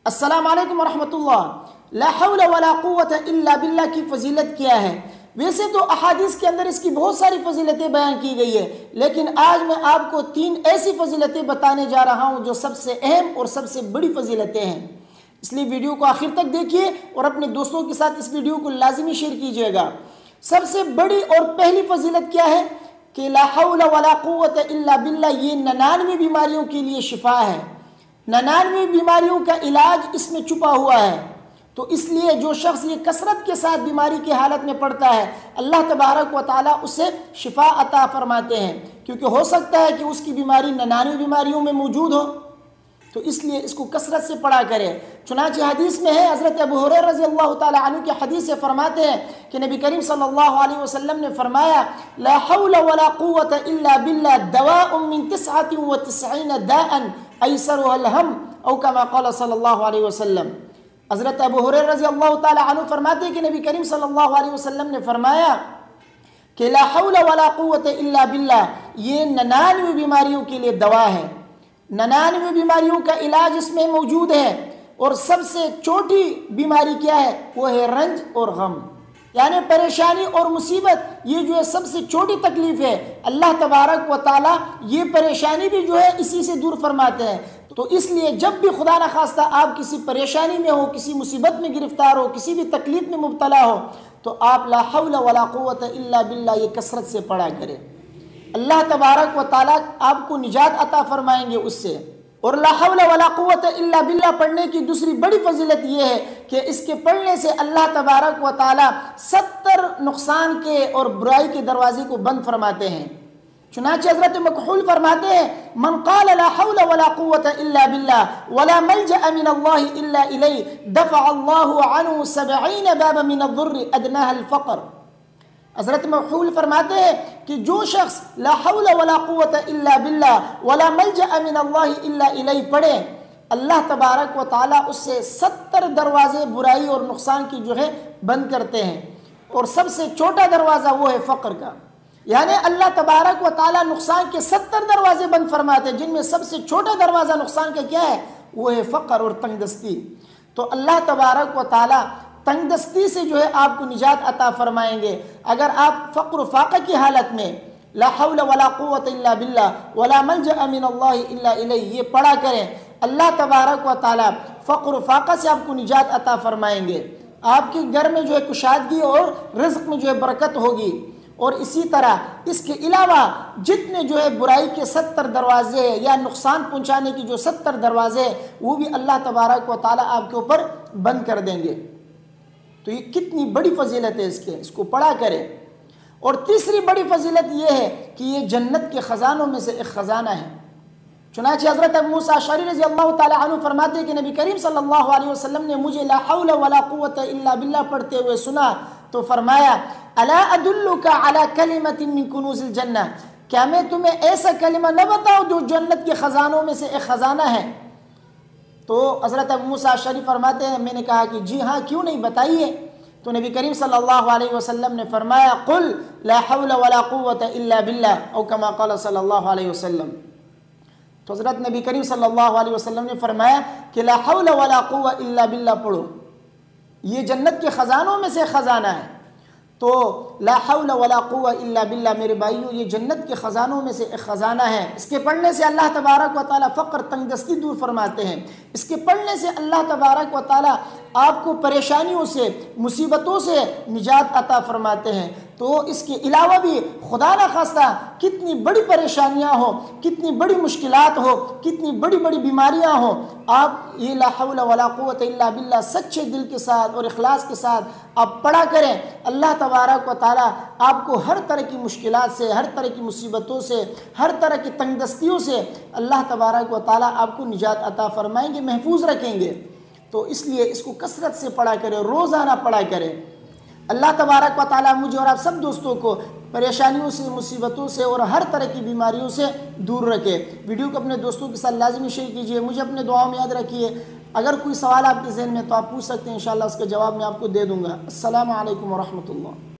السلام علیکم ورحمۃ اللہ۔ لا حول ولا قوت الا باللہ کی فضیلت کیا ہے؟ ویسے تو احادیث کے اندر اس کی بہت ساری فضیلتیں بیان کی گئی ہے، لیکن آج میں آپ کو 3 ایسی فضیلتیں بتانے جا رہا ہوں جو سب سے اہم اور سب سے بڑی فضیلتیں ہیں۔ اس لیے ویڈیو کو آخر تک دیکھیے اور اپنے دوستوں کے ساتھ اس ویڈیو کو لازمی شیئر کیجیے گا۔ سب سے بڑی اور پہلی فضیلت کیا ہے کہ لا حول ولا قوت الا باللہ، یہ 99 بیماریوں کے لیے شفا ہے۔ 99 بیماریوں کا علاج اس میں چھپا ہوا ہے۔ تو اس لیے جو شخص یہ کثرت کے ساتھ بیماری کی حالت میں پڑتا ہے، اللہ تبارک و تعالیٰ اسے شفا عطا فرماتے ہیں، کیونکہ ہو سکتا ہے کہ اس کی بیماری 99 بیماریوں میں موجود ہو، تو اس لیے اس کو کثرت سے پڑھا کرے۔ چنانچہ حدیث میں ہے، حضرت ابو ہریرہ رضی اللہ تعالیٰ عنہ کی حدیث سے فرماتے ہیں کہ نبی کریم صلی اللہ علیہ وسلم نے فرمایا لا حول ولا قوت الا باللہ دواء من 99 داء ایسرها الہم او کما قال صلی اللہ علیہ وسلم۔ حضرت ابو ہریرہ رضی اللہ تعالیٰ عنہ فرماتے ہیں کہ نبی کریم صلی اللہ علیہ وسلم نے فرمایا کہ لا حول ولا قوت الا باللہ، یہ 99 بیماریوں کے لیے دوا ہے۔ 99 بیماریوں کا علاج اس میں موجود ہے، اور سب سے چھوٹی بیماری کیا ہے؟ وہ ہے رنج اور غم، یعنی پریشانی اور مصیبت۔ یہ جو ہے سب سے چھوٹی تکلیف ہے، اللہ تبارک و تعالیٰ یہ پریشانی بھی جو ہے اسی سے دور فرماتے ہیں۔ تو اس لیے جب بھی خدا نخواستہ آپ کسی پریشانی میں ہو، کسی مصیبت میں گرفتار ہو، کسی بھی تکلیف میں مبتلا ہو، تو آپ لا حول ولا قوت الا باللہ یہ کثرت سے پڑھا کریں۔ اللہ تبارک و تعالیٰ آپ کو نجات عطا فرمائیں گے اس سے۔ اور لا حول ولا قوت الا باللہ پڑھنے کی دوسری بڑی فضیلت یہ ہے کہ اس کے پڑھنے سے اللہ تبارک و تعالیٰ 70 نقصان کے اور برائی کے دروازے کو بند فرماتے ہیں۔ چنانچہ حضرت مکحول فرماتے ہیں من قال لا حول ولا قوت الا باللہ ولا ملجأ من اللہ الا الیہ دفع اللہ عنہ 70 بابا من الضر ادناها الفقر۔ حضرت مکحول فرماتے ہیں کہ جو شخص لا حول ولا قوت الا باللہ ولا ملجأ من اللہ الا الیہ پڑھے، اللہ تبارک و تعالیٰ اس سے 70 دروازے برائی اور نقصان کی جو ہے بند کرتے ہیں، اور سب سے چھوٹا دروازہ وہ ہے فقر کا، یعنی اللہ تبارک و تعالیٰ نقصان کے 70 دروازے بند فرماتے ہیں، جن میں سب سے چھوٹا دروازہ نقصان کا کیا ہے؟ وہ ہے فقر اور تنگ دستی۔ تو اللہ تبارک و تعالیٰ تنگ دستی سے جو ہے آپ کو نجات عطا فرمائیں گے۔ اگر آپ فقر و فاقہ کی حالت میں لا حول ولا قوت الا باللہ ولا ملجأ من اللہ الا الیہ یہ پڑھا کریں، اللہ تبارک و تعالیٰ فقر و فاقہ سے آپ کو نجات عطا فرمائیں گے۔ آپ کے گھر میں جو ہے کشادگی اور رزق میں جو ہے برکت ہوگی، اور اسی طرح اس کے علاوہ جتنے جو ہے برائی کے 70 دروازے یا نقصان پہنچانے کی جو 70 دروازے ہیں وہ بھی اللہ تبارک و تعالیٰ آپ کے اوپر بند کر دیں گے۔ تو یہ کتنی بڑی فضیلت ہے اس کو پڑھا کریں۔ اور تیسری بڑی فضیلت یہ ہے کہ یہ جنت کے خزانوں میں سے ایک خزانہ ہے۔ چنانچہ حضرت ابو موسیٰ اشعری رضی اللہ تعالیٰ عنہ فرماتے ہیں کہ نبی کریم صلی اللہ علیہ وسلم نے مجھے لا حول ولا قوت الا باللہ پڑھتے ہوئے سنا تو فرمایا الا ادلک علی کلمۃ من کنوز الجنہ، کیا میں تمہیں ایسا کلمہ نہ بتاؤں جو جنت کے خزانوں میں سے ایک خزانہ ہے؟ تو حضرت ابو موسیٰ اشعری فرماتے ہیں میں نے کہا کہ جی ہاں، کیوں نہیں، بتائیے۔ تو نبی کریم صلی اللہ علیہ وسلم نے فرمایا قل لا حول ولا قوت الا باللہ او کما قال صلی اللہ علیہ وسلم۔ تو حضرت نبی کریم صلی اللہ علیہ وسلم نے فرمایا کہ لا حول ولا قوت الا باللہ پڑھو، یہ جنت کے خزانوں میں سے خزانہ ہے۔ تو لا حول ولا قوت الا باللہ میرے بھائیوں یہ جنت کے خزانوں میں سے ایک خزانہ ہے۔ اس کے پڑھنے سے اللہ تبارک و تعالیٰ فقر تنگ دستی دور فرماتے ہیں۔ اس کے پڑھنے سے اللہ تبارک و تعالیٰ آپ کو پریشانیوں سے مصیبتوں سے نجات عطا فرماتے ہیں۔ تو اس کے علاوہ بھی خدا نخواستہ کتنی بڑی پریشانیاں ہوں، کتنی بڑی مشکلات ہو، کتنی بڑی بڑی بیماریاں ہوں، آپ یہ لا حول ولا قوت الا باللہ سچے دل کے ساتھ اور اخلاص کے ساتھ آپ پڑھا کریں، اللہ تبارک و تعالیٰ آپ کو ہر طرح کی مشکلات سے، ہر طرح کی مصیبتوں سے، ہر طرح کی تنگ دستیوں سے اللہ تبارک و تعالیٰ آپ کو نجات عطا فرمائیں گے، محفوظ رکھیں گے۔ تو اس لیے اس کو کثرت سے پڑھا کریں، روزانہ پڑھا کریں۔ اللہ تبارک و تعالیٰ مجھے اور آپ سب دوستوں کو پریشانیوں سے، مصیبتوں سے اور ہر طرح کی بیماریوں سے دور رکھے۔ ویڈیو کو اپنے دوستوں کے ساتھ لازمی شیئر کیجیے، مجھے اپنے دعاؤں میں یاد رکھیے۔ اگر کوئی سوال آپ کے ذہن میں تو آپ پوچھ سکتے ہیں، انشاءاللہ اس کا جواب میں آپ کو دے دوں گا۔ السلام علیکم ورحمۃ اللہ۔